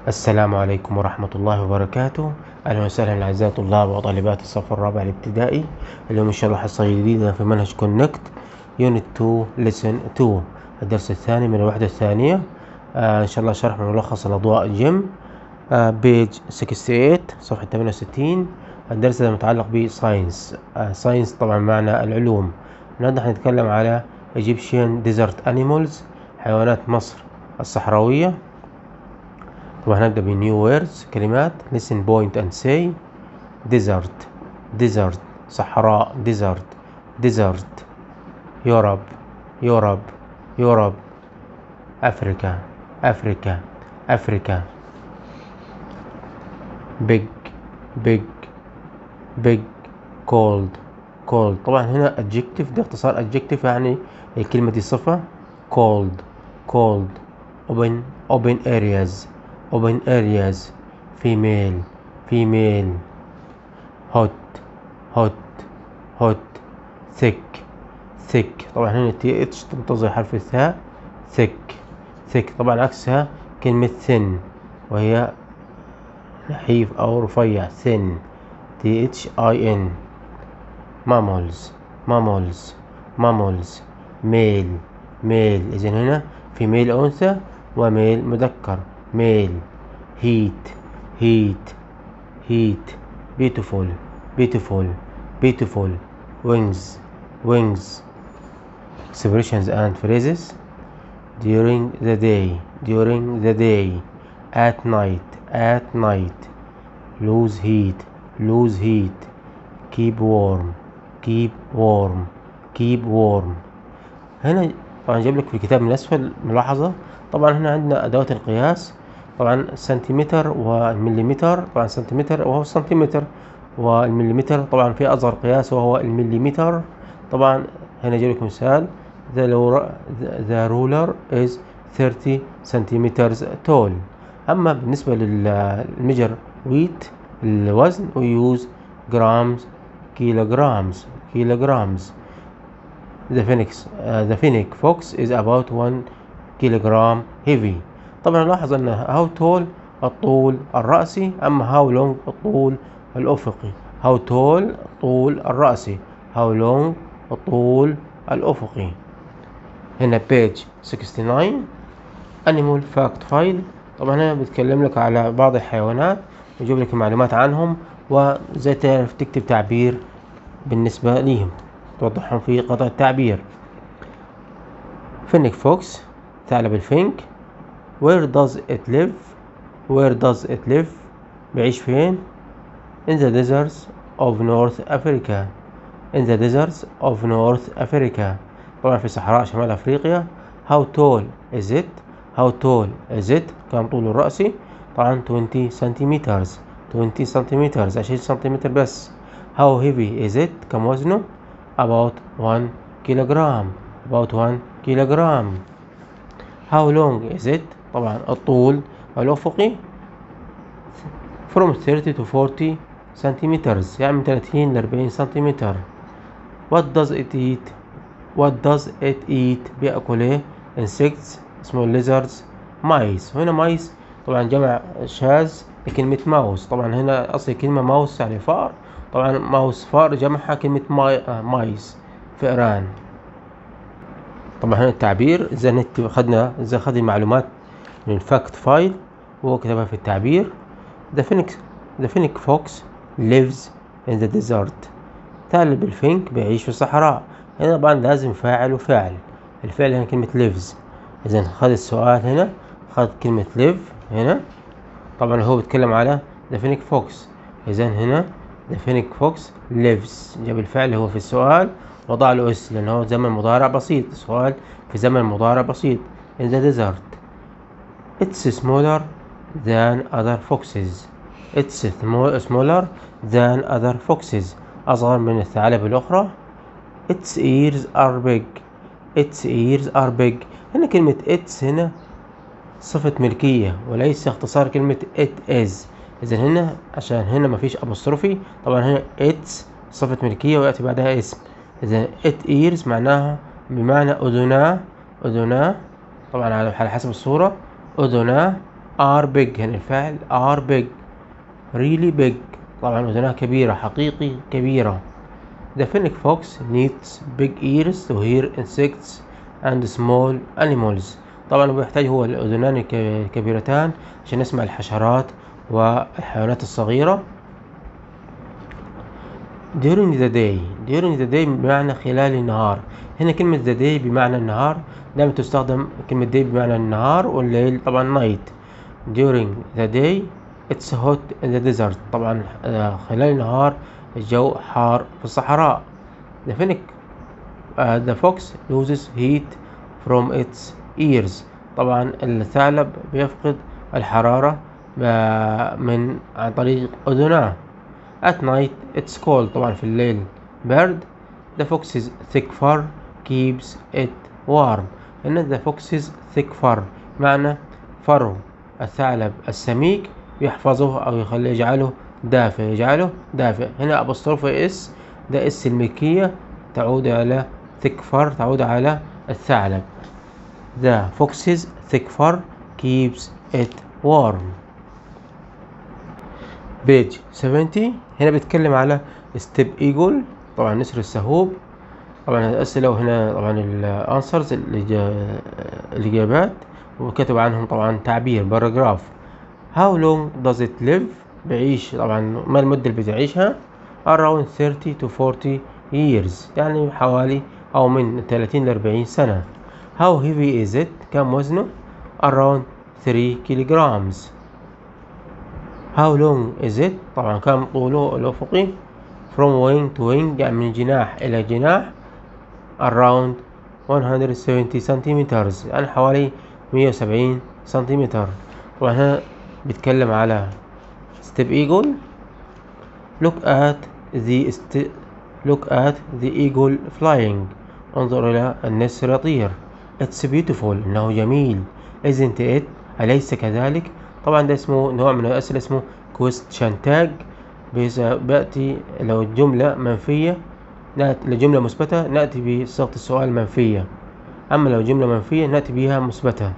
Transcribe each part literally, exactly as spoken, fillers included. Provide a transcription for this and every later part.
السلام عليكم ورحمة الله وبركاته. أهلا وسهلا أعزائي طلاب وطالبات الصف الرابع الابتدائي. اليوم إن شاء الله حصة جديدة في منهج كونكت يونت تو لسن تو، الدرس الثاني من الوحدة الثانية. آه إن شاء الله شرح ملخص الأضواء الجيم، آه بيج ثمانية وستين صفحة ثمانية وستين. الدرس هذا متعلق بساينس. آه ساينس طبعا معنى العلوم. النهارده هنتكلم على Egyptian Desert Animals، حيوانات مصر الصحراوية. طبعا هنبدأ ب new words، كلمات. listen point and say. desert desert صحراء. desert desert Europe Europe Europe Africa Africa Africa big big big cold cold. طبعا هنا adjective، ده اختصار adjective يعني الكلمة دي صفة. cold cold open open areas open areas female female hot hot hot thick thick. طبعا هنا تي اتش تنتظر حرف الثاء. thick thick طبعا عكسها كلمة thin، وهي نحيف أو رفيع. thin تي اتش اي ان. mammals mammals mammals male male. إذن هنا في ميل أنثى وميل مذكر. male heat heat heat beautiful beautiful beautiful wings wings. expressions and phrases. during the day during the day at night at night lose heat lose heat keep warm keep warm keep warm. هنا طبعا جايب لك في الكتاب من اسفل ملاحظة. طبعا هنا عندنا ادوات القياس، طبعا سنتيمتر والمليمتر. طبعا سنتيمتر وهو السنتيمتر، والمليمتر طبعا في اصغر قياس وهو المليمتر. طبعا هنا جايب لك مثال. the, the ruler is thirty centimeters tall. اما بالنسبة للمجر ويت الوزن we use grams kilograms kilograms. the phoenix uh, the phoenix fox is about one kilogram heavy. طبعا نلاحظ ان how tall الطول الرأسي، اما how long الطول الافقي. how tall الطول الرأسي، how long الطول الافقي. هنا page ستة وستين animal fact file. طبعا هنا بتكلم لك على بعض الحيوانات ويجيب لك معلومات عنهم وازاي تعرف تكتب تعبير بالنسبة ليهم، توضحهم في قطع التعبير. فينيك فوكس ثعلب الفينك. where does it live where does it live بيعيش فين؟ in the deserts of North Africa in the deserts of North Africa. طبعا في صحراء شمال أفريقيا. how tall is it how tall is it كم طول الرأسي؟ طبعا twenty centimeters twenty centimeters عشرين سنتيمتر بس. how heavy is it كم وزنه؟ about one kilogram about one kilogram. how long is it طبعا الطول الأفقي from thirty to forty centimeters يعني من ثلاثين ل أربعين سنتيمتر. what does it eat what does it eat بيأكل ايه؟ insects small lizards mice. هنا mice طبعا جمع شاذ لكلمة mouse. طبعا هنا أصل كلمة mouse يعني فار، طبعا mouse فار جمعها كلمة mice فئران. طبعا هنا التعبير ازاي خدنا ازاي خد المعلومات من الفاكت فايل وهو كتبها في التعبير. the phoenix the phoenix fox lives in the desert. ثعلب الفينك بيعيش في الصحراء. هنا طبعا لازم فاعل وفعل. الفعل هنا كلمة lives. إذا خد السؤال هنا خد كلمة live هنا. طبعا هو بيتكلم على the phoenix fox. إذا هنا the phoenix fox lives جاب الفعل هو في السؤال وضع له اس لأنه زمن مضارع بسيط. السؤال في زمن مضارع بسيط. in the desert it's smaller than other foxes it's smaller than other foxes أصغر من الثعالب الأخرى. its ears are big its ears are big. هنا كلمة its هنا صفة ملكية وليس اختصار كلمة it is. إذا هنا عشان هنا مفيش أبوستروفي طبعا هنا its صفة ملكية ويأتي بعدها اسم. إذا it ears معناها بمعنى أذناه أذناه طبعا على حسب الصورة. أذناه are big هنا الفاعل are big really big طبعا أذنها كبيرة حقيقي كبيرة. The fennec fox needs big ears to hear insects and small animals. طبعا بيحتاج هو الأذنان الكبيرتان عشان يسمع الحشرات والحيوانات الصغيرة. during the day during the day بمعنى خلال النهار. هنا كلمة the day بمعنى النهار، دائما تستخدم كلمة day بمعنى النهار، والليل طبعا night. during the day it's hot in the desert. طبعا خلال النهار الجو حار في الصحراء. the fennec uh, the fox loses heat from its ears. طبعا الثعلب بيفقد الحرارة من عن طريق أذناه. at night it's cold طبعا في الليل برد. the fox's thick fur keeps it warm. إن the fox's thick fur معنى فرو الثعلب السميك يحفظه أو يخليه يجعله دافئ يجعله دافئ. هنا أبوستروف اس ده اس الملكية تعود على thick fur تعود على الثعلب. the fox's thick fur keeps it warm. page seventy هنا بيتكلم على ستيب ايجول طبعا نسر السهوب. طبعا الأسئلة وهنا طبعا الانسرز الإجابات وكتب عنهم طبعا تعبير باراجراف. how long does it live بعيش طبعا ما المدة اللي بتعيشها around thirty to forty years يعني حوالي أو من ثلاثين ل أربعين سنة. how heavy is it كم وزنه around three kilograms. how long is it طبعا كم طوله الأفقي from wing to wing يعني من جناح إلى جناح around one hundred seventy centimeters يعني حوالي مية وسبعين سنتيمتر. طبعا هنا بيتكلم على ستيب ايجول. look at the look at the eagle flying انظر إلى النسر يطير. it's beautiful إنه جميل. isn't it أليس كذلك. طبعا ده اسمه نوع من الأسئلة اسمه question tag بيأتي لو الجملة منفية لجملة مثبتة نأتي بصيغة السؤال منفية، أما لو جملة منفية نأتي بها مثبتة.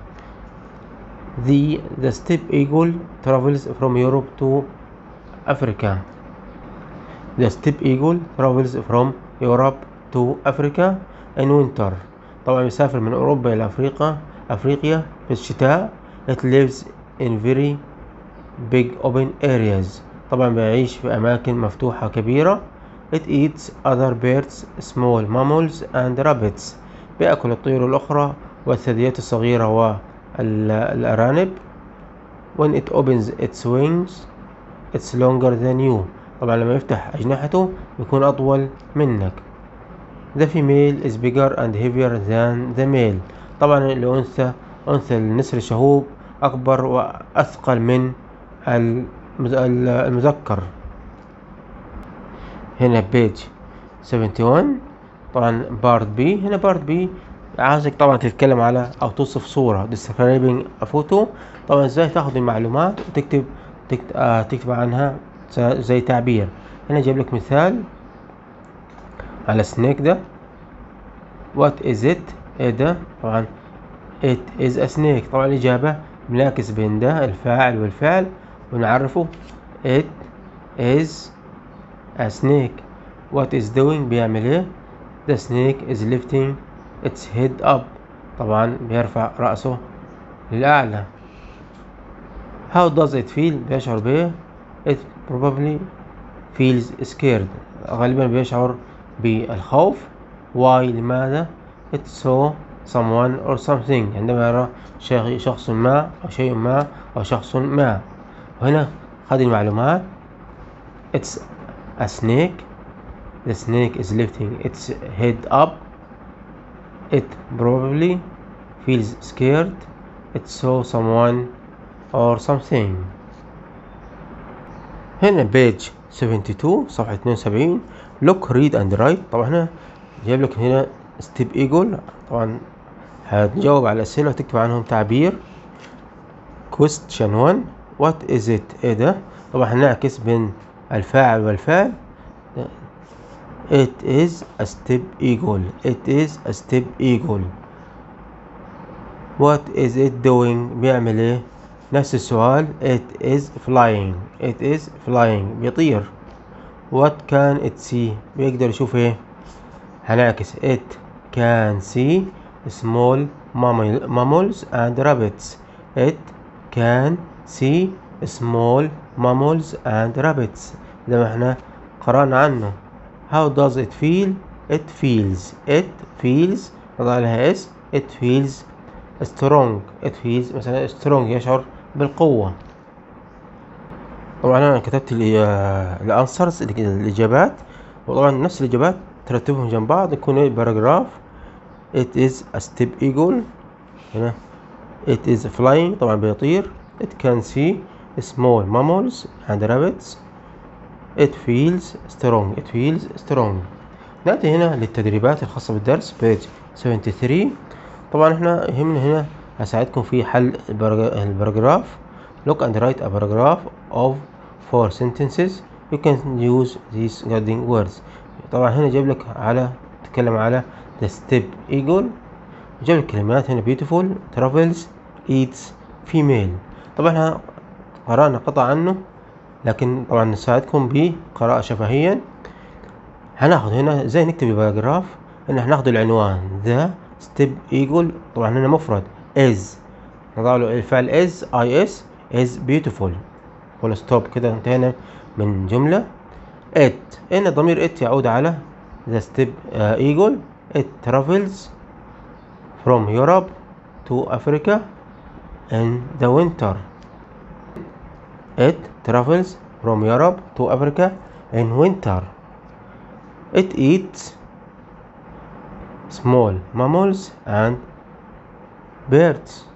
The the steppe eagle travels from Europe to Africa. The steppe eagle travels from Europe to Africa in winter. طبعا يسافر من أوروبا إلى أفريقيا أفريقيا في الشتاء. It lives in very big open areas. طبعا بيعيش في أماكن مفتوحة كبيرة. It eats other birds, small mammals and rabbits. بيأكل الطيور الأخرى والثدييات الصغيرة والأرانب. When it opens its wings, it's longer than you. طبعا لما يفتح أجنحته يكون أطول منك. The female is bigger and heavier than the male. طبعا الأنثى أنثى النسر الشهوب أكبر وأثقل من المذكر. هنا بيج سبعة وسبعين طبعا بارت بي. هنا بارت بي عايزك طبعا تتكلم على او توصف صورة describing a photo. طبعا ازاي تاخد المعلومات وتكتب تكتب, آه تكتب عنها زي تعبير. هنا جايب لك مثال على سنيك ده. what is it ايه ده طبعا it is a snake. طبعا الإجابة بنعكس بين ده الفاعل والفعل ونعرفه it is a snake. what is doing بيعمل ايه. the snake is lifting its head up. طبعا بيرفع رأسه للأعلى. how does it feel بيشعر بايه. it probably feels scared غالبا بيشعر بالخوف. why لماذا. it saw someone or something عندما يرى شخص ما أو شيء ما أو شخص ما. وهنا خذ المعلومات. it's a snake. the snake is lifting its head up. it probably feels scared. it saw someone or something. هنا page seventy-two صفحة اثنين وسبعين. look read and write. طبعا هنا جايب لك هنا ستيب ايجول. طبعا هتجاوب على الأسئلة وتكتب عنهم تعبير. question one what is it ايه ده. طبعا هنعكس بين الفاعل والفعل. it is a steppe eagle. it is a steppe eagle. what is it doing بيعمل ايه. نفس السؤال it is flying it is flying بيطير. what can it see بيقدر يشوف ايه؟ هنعكس it can see small mammals and rabbits. it can see small mammals and rabbits زي ما احنا قرأنا عنه. how does it feel it feels it feels نضع لها اس it feels strong it feels مثلا strong يشعر بالقوة. طبعا انا كتبت الانسرز الاجابات، وطبعا نفس الاجابات ترتبهم جنب بعض يكون باراجراف. it is a steppe eagle هنا it is flying طبعا بيطير. it can see small mammals and rabbits. it feels strong it feels strong. نأتي هنا للتدريبات الخاصة بالدرس page ثلاثة وسبعين. طبعا احنا يهمنا هنا هساعدكم في حل الباراجراف. look and write a paragraph of four sentences. you can use these guiding words. طبعا هنا جايب لك على تتكلم على the steppe eagle، جايب لك كلمات هنا beautiful travels eats female. طبعا احنا قرأنا قطع عنه، لكن طبعا نساعدكم بقراءة شفهيا. هناخد هنا ازاي نكتب الباراجراف، ان احنا ناخد العنوان the steppe eagle طبعا هنا مفرد is نضع له الفعل is is is beautiful فول ستوب كده انتهينا من جملة. it هنا ضمير it يعود على the steppe uh, eagle. it travels from Europe to Africa in the winter. it travels from Europe to Africa in winter. it eats small mammals and birds.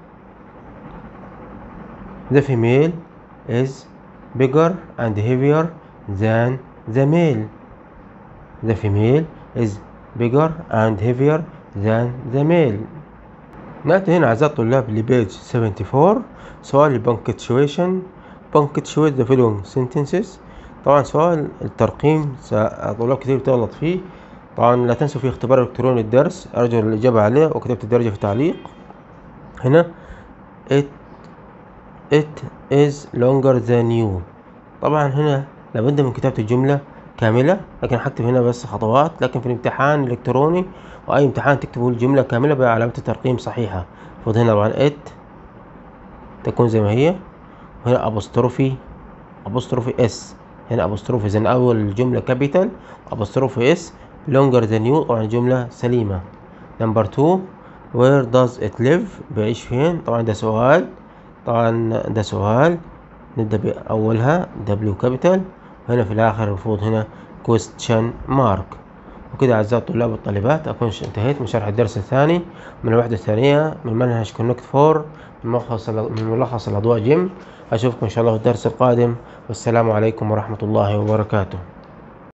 the female is bigger and heavier than the male. the female is bigger and heavier than the male. نأتي هنا أعزائي الطلاب لبيج أربعة وسبعين. سؤال البنكتشويشن punctuate the following sentences. طبعا سؤال الترقيم طلاب كتير بتغلط فيه. طبعا لا تنسوا في اختبار الكتروني الدرس أرجو الإجابة عليه وكتبت الدرجة في تعليق. هنا it it is longer than you. طبعا هنا لابد من كتابة الجملة كاملة، لكن هكتب هنا بس خطوات. لكن في الامتحان الإلكتروني وأي امتحان تكتبوا الجملة كاملة بعلامة الترقيم صحيحة. المفروض هنا طبعا it تكون زي ما هي، وهنا أبوستروفي أبوستروفي اس هنا أبوستروفي زي أول الجملة كابيتال أبوستروفي اس longer than you طبعا الجملة سليمة. نمبر اتنين where does it live بيعيش فين. طبعا ده سؤال طبعا ده سؤال نبدأ بأولها W كابيتال، وهنا في الآخر المفروض هنا question mark. وكده أعزائي الطلاب والطالبات أكون انتهيت من شرح الدرس الثاني من الوحدة الثانية من منهج كونكت فور من ملخص من ملخص الأضواء جيم. أشوفكم إن شاء الله في الدرس القادم، والسلام عليكم ورحمة الله وبركاته.